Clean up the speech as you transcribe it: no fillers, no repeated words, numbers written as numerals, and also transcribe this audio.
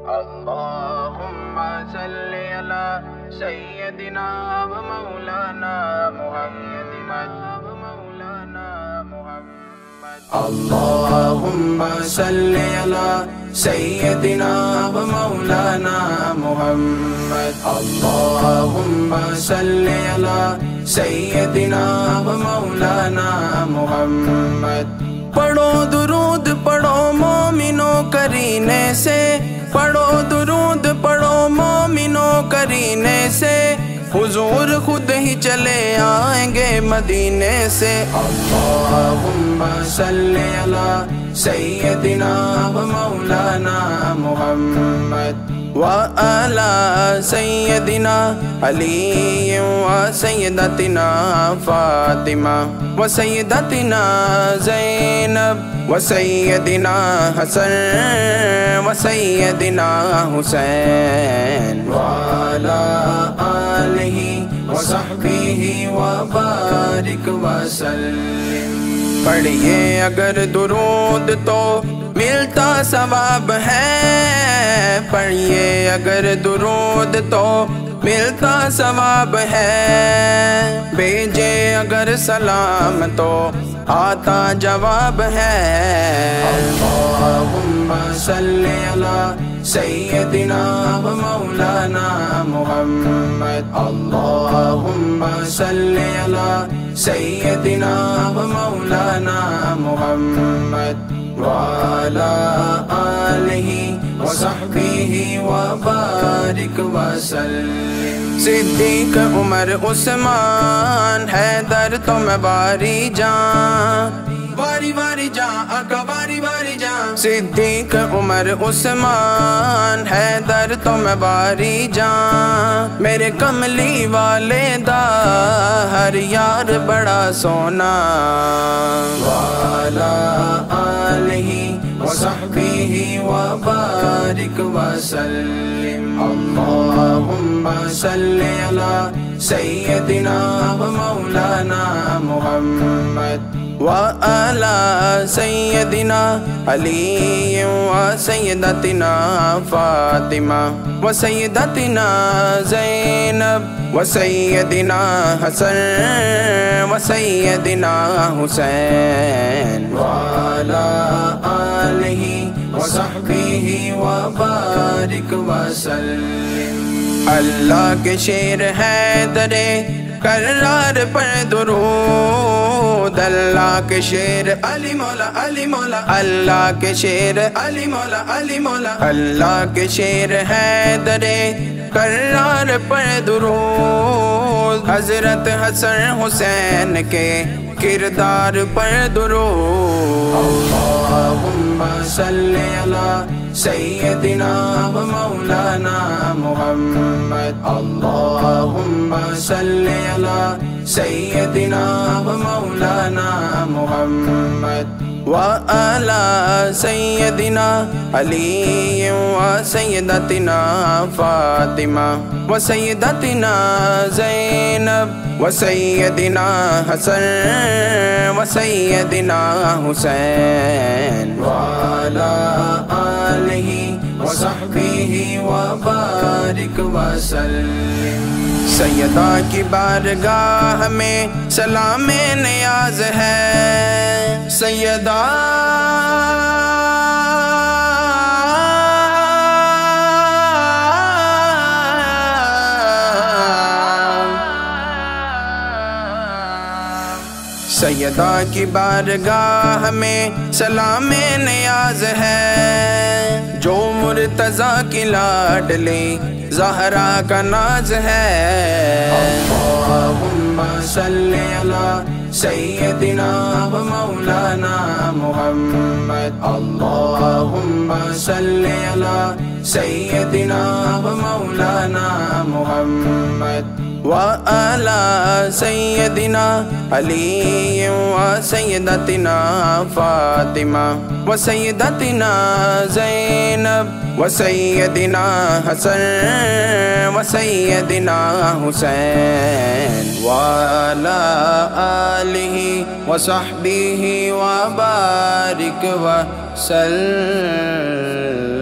اللهم صل على سيدنا ومولانا محمد اللهم صل على سيدنا ومولانا محمد اللهم صل على سيدنا ومولانا محمد پڑھو درود پڑھو مومنوں کرینے سے پڑھو درود پڑھو مومنوں کرینے سے حضور خود ہی چلے آئیں گے مدینے سے اللہم صلی علی سیدنا و مولانا محمد وعلی سیدنا علی و سیدتنا فاطمہ و سیدتنا زینب و سیدنا حسن و سیدنا حسین وعلی آلہ و صحبہ و بارک وسلم پڑھیے اگر درود تو ملتا ثواب ہے پڑھیے اگر درود تو ملتا ثواب ہے بھیجے اگر سلام تو آتا جواب ہے اللہم صلی علی سیدنا و مولانا محمد اللہم صلی علی سیدنا و مولانا محمد وعلی آلہ و صحبہ و بارک وسلم صدیق عمر عثمان حیدر تو میں باری جان باری باری جان آقا باری باری جان صدیق عمر عثمان حیدر تو میں باری جان میرے کملی والے دا ہر یار بڑا سونا وعلی آلہ و صحبہ و بارک وسلم اللہم صلی علی سیدنا و مولانا محمد وعلی سیدنا علی و سیدتنا فاطمہ و سیدتنا زینب و سیدنا حسن و سیدنا حسین وعلی آلہ و صحبہ و بارک وسلم اللہ کے شیر حیدر کرار پر درود اللہ کے شیر علی مولا علی مولا اللہ کے شیر علی مولا علی مولا اللہ کے شیر حیدر کرار پر درود حضرت حسن حسین کے کردار پر درود اللہم صلی علی سیدنا و مولانا محمد اللہم صلی علی سیدنا و مولانا محمد وعلی سیدنا علی و سیدتنا فاطمہ و سیدتنا زینب و سیدنا حسن و سیدنا حسین وعلی آلہ و صحبہ و بارک وسلم سیدہ کی بارگاہ میں سلام نیاز ہے سیدہ سیدہ کی بارگاہ میں سلام نیاز ہے جو مرتضیٰ کی لاڈلی زہرا کا ناز ہے اللہم صلی علی سیدنا و مولانا محمد اللہم صلی علی سیدنا و مولانا محمد وعلی سیدنا علی و سیدتنا فاطمہ و سیدتنا زینب و سیدنا حسن و سیدنا حسین وعلی آلہ و صحبہ و بارک وسلم